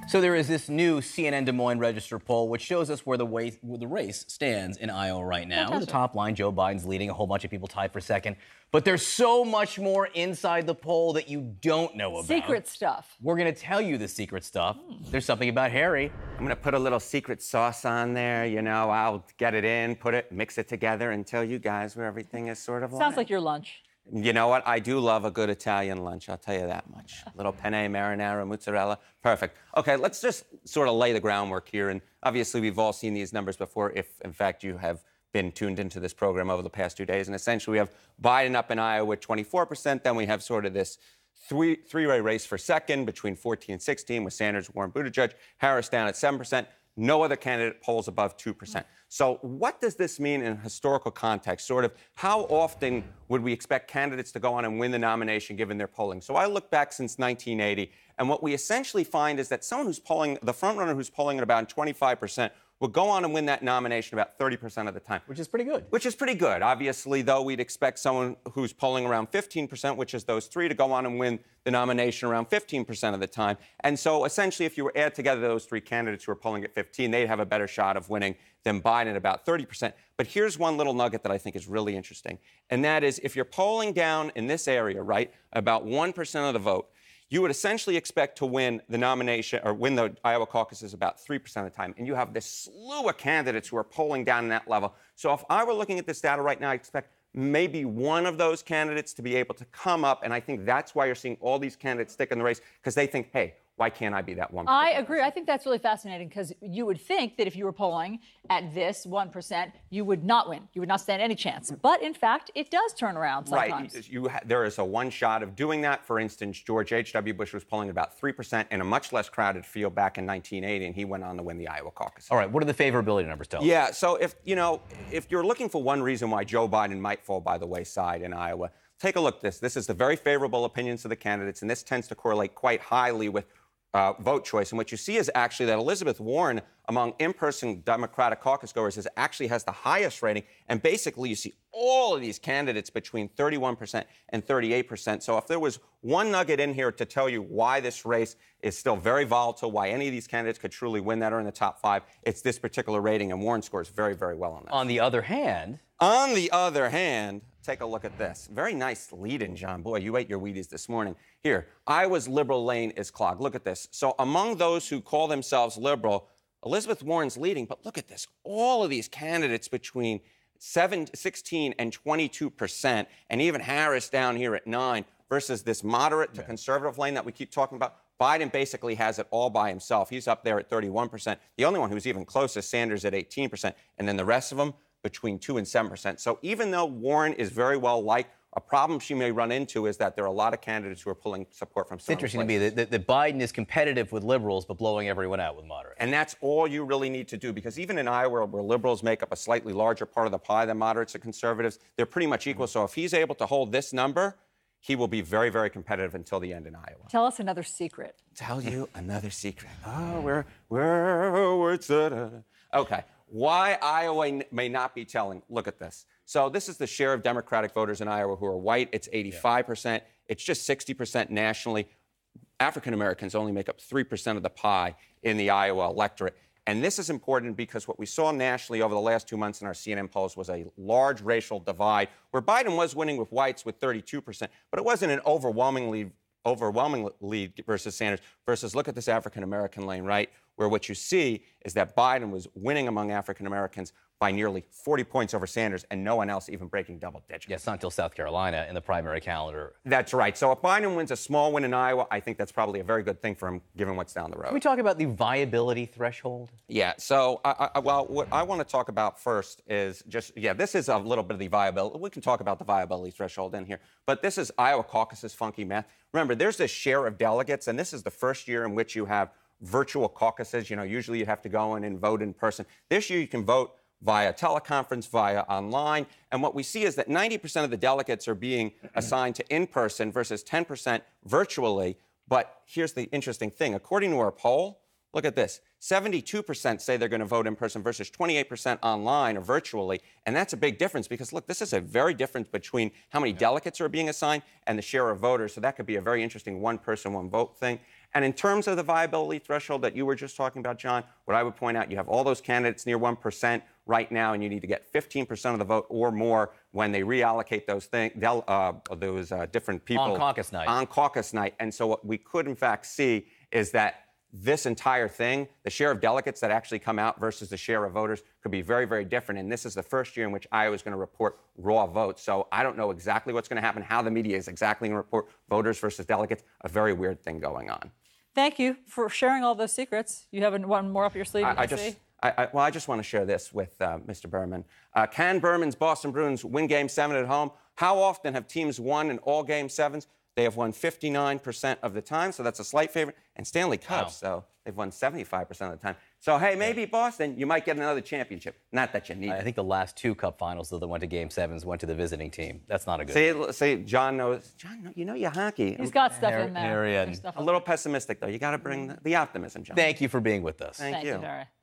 So there is this new CNN Des Moines Register poll, which shows us where the race stands in Iowa right now. The top line, Joe Biden's leading, a whole bunch of people tied for second. But there's so much more inside the poll that you don't know about. Secret stuff. We're going to tell you the secret stuff. There's something about Harry. I'm going to put a little secret sauce on there. You know, I'll get it in, put it, mix it together, and tell you guys where everything is sort of Sounds like your lunch. You know what? I do love a good Italian lunch, I'll tell you that much. A little penne, marinara, mozzarella. Perfect. Okay, let's just sort of lay the groundwork here. And obviously, we've all seen these numbers before, if, in fact, you have been tuned into this program over the past 2 days. And essentially, we have Biden up in Iowa at 24%. Then we have sort of this three-way race for second between 14 and 16 with Sanders, Warren, Buttigieg. Harris down at 7%. No other candidate polls above 2%. So what does this mean in historical context? Sort of how often would we expect candidates to go on and win the nomination given their polling? So I look back since 1980, and what we essentially find is that someone who's polling, the frontrunner who's polling at about 25%, will go on and win that nomination about 30% of the time. Which is pretty good. Which is pretty good. Obviously, though, we'd expect someone who's polling around 15%, which is those three, to go on and win the nomination around 15% of the time. And so, essentially, if you were add together those three candidates who are polling at 15, they'd have a better shot of winning than Biden at about 30%. But here's one little nugget that I think is really interesting, and that is if you're polling down in this area, right, about 1% of the vote, you would essentially expect to win the nomination or win the Iowa caucuses about 3% of the time. And you have this slew of candidates who are polling down in that level. So if I were looking at this data right now, I expect maybe one of those candidates to be able to come up. And I think that's why you're seeing all these candidates stick in the race, because they think, hey, why can't I be that one? I agree. I think that's really fascinating because you would think that if you were polling at this 1%, you would not win. You would not stand any chance. But in fact, it does turn around sometimes. Right. There is a one shot of doing that. For instance, George H.W. Bush was polling about 3% in a much less crowded field back in 1980, and he went on to win the Iowa caucus. All right. What are the favorability numbers tell us? Yeah. So if you're looking for one reason why Joe Biden might fall by the wayside in Iowa, take a look at this. This is the very favorable opinions of the candidates, and this tends to correlate quite highly with vote choice. And what you see is actually that Elizabeth Warren, among in-person Democratic caucus goers, actually has the highest rating. And basically, you see all of these candidates between 31% and 38%. So if there was one nugget in here to tell you why this race is still very volatile, why any of these candidates could truly win that or in the top five, it's this particular rating. And Warren scores very, very well on that. On the other hand, take a look at this. Very nice lead-in, John. Boy, you ate your Wheaties this morning. Here, Iowa's liberal lane is clogged. Look at this. So among those who call themselves liberal, Elizabeth Warren's leading, but look at this. All of these candidates between 16 and 22%, and even Harris down here at 9%, versus this moderate to conservative lane that we keep talking about. Biden basically has it all by himself. He's up there at 31%. The only one who's even close is Sanders at 18%, and then the rest of them between 2% and 7%. So even though Warren is very well liked, a problem she may run into is that there are a lot of candidates who are pulling support from some It's interesting to me that Biden is competitive with liberals, but blowing everyone out with moderates. And that's all you really need to do, because even in Iowa, where liberals make up a slightly larger part of the pie than moderates and conservatives, they're pretty much equal. So if he's able to hold this number, he will be very, very competitive until the end in Iowa. Tell us another secret. Tell you another secret. Oh, okay. Why Iowa may not be telling. Look at this. So this is the share of Democratic voters in Iowa who are white. It's 85%. Yeah. It's just 60% nationally. African Americans only make up 3% of the pie in the Iowa electorate. And this is important because what we saw nationally over the last 2 months in our CNN polls was a large racial divide where Biden was winning with whites with 32%, but it wasn't an overwhelming lead versus Sanders. Versus, look at this African American lane, right? Where what you see is that Biden was winning among African Americans by nearly 40 points over Sanders, and no one else even breaking double digits. Yeah, it's not until South Carolina in the primary calendar. That's right. So if Biden wins a small win in Iowa, I think that's probably a very good thing for him, given what's down the road. Can we talk about the viability threshold? Yeah. So, what I want to talk about first is this is a little bit of the viability. We can talk about the viability threshold in here, but this is Iowa caucus's funky math. Remember, there's this share of delegates, and this is the first year in which you have virtual caucuses. Usually you have to go in and vote in person. This year you can vote via teleconference, via online. And what we see is that 90% of the delegates are being assigned to in-person versus 10% virtually. But here's the interesting thing. According to our poll, Look at this. 72% say they're going to vote in person versus 28% online or virtually. And that's a big difference because, look, this is a very difference between how many delegates are being assigned and the share of voters. So that could be a very interesting one person, one vote thing. And in terms of the viability threshold that you were just talking about, John, what I would point out, you have all those candidates near 1% right now, and you need to get 15% of the vote or more when they reallocate those different people. On caucus night. On caucus night. And so what we could, in fact, see is that this entire thing, the share of delegates that actually come out versus the share of voters could be very, very different. And this is the first year in which Iowa is going to report raw votes. So I don't know exactly what's going to happen, how the media is exactly going to report voters versus delegates. A very weird thing going on. Thank you for sharing all those secrets. You have one more up your sleeve. I just want to share this with Mr. Berman. Can Berman's Boston Bruins win Game 7 at home? How often have teams won in all Game 7s? They have won 59% of the time, so that's a slight favorite. And Stanley Cups, so they've won 75% of the time. So, hey, maybe Boston, you might get another championship. Not that you need it. I think the last 2 Cup finals, though, that went to Game 7s, went to the visiting team. That's not a good See, John knows. John, you know your hockey. He's got stuff in there. Harry, There's stuff A little pessimistic, though. You got to bring the optimism, John. Thank you for being with us. Thank Thank you, Harry.